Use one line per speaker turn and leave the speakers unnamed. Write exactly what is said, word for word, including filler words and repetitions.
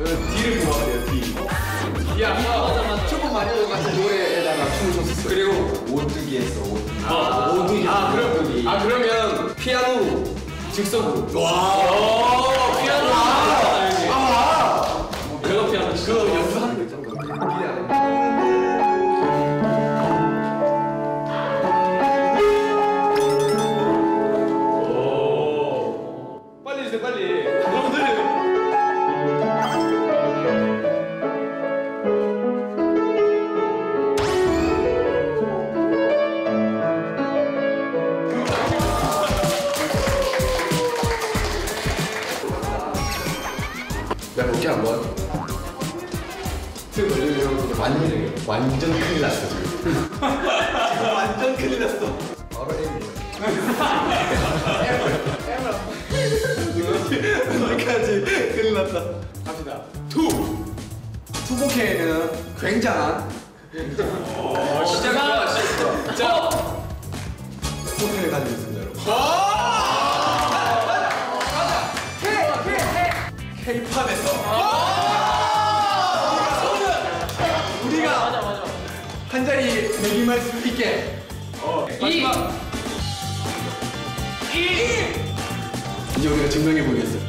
저는 D를 뽑아야 돼요, D. D야.
맞아 맞아.
조금 많이 같은 노래에다가 춤을 췄었어요.
그리고 오뚜기 했어, 오뚜기.
아, 오뚜기. 아, 그럼, 아, 그러면 피아노 즉석으로.
와. 피아노.
아,
내가 피아노
그 연주하는 거 있잖아. 빨리 해주세요, 빨리. 여러분들. 내가 볼게 한번. 틀 걸리면 완전 완전 큰일 났어 지금. 지금 완전 큰일 났어. 바로 M이야. 어디까지 큰일 났다. 갑시다. 투. 투보케는 굉장한.
시작이다.
자, 포텐을 가지고 있습니다, 여러분. K-팝에서 우리가
맞아 맞아.
한 자리 매김할 수 있게. 어, 마지막
이.
이제 우리가 증명해 보겠어.